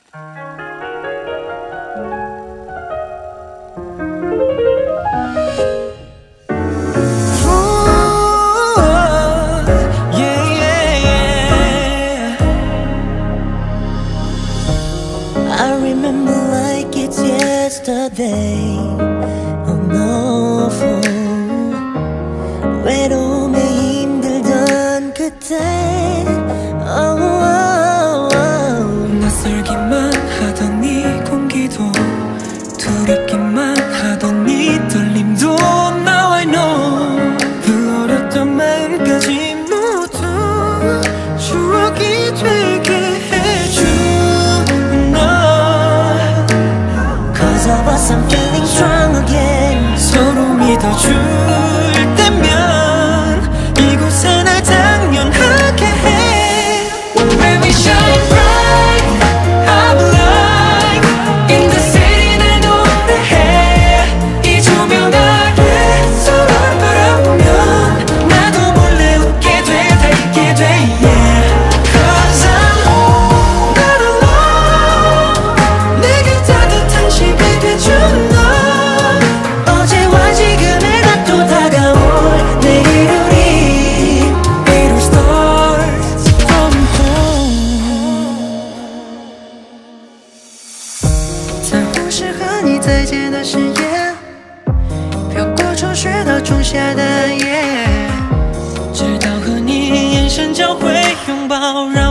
I remember like it's yesterday. On the phone 외로움에 힘들던 그때 낯설기만 하던 이 공기도 두렵기만 하던 이 떨림도 Now I know 그 어렸던 마음까지 모두 추억이 되게 해준 너 Cause of us I'm feeling strong again. 서로 믿어줄 때면 이곳에 날 당연하게 해 When we shine bright I'm alive In the city 날 노래해 이 조명 아래 서로를 바라보면 나도 몰래 웃게 돼 달리게 돼 yeah. Cause I'm not alone 내게 따뜻한 시간 돼준 너 어제와 지금의 나 또 다가올 내일 우리 It all starts from home 在不适合你再见的誓言，飘过初雪到仲夏的夜， 直到和你眼神交汇拥抱，让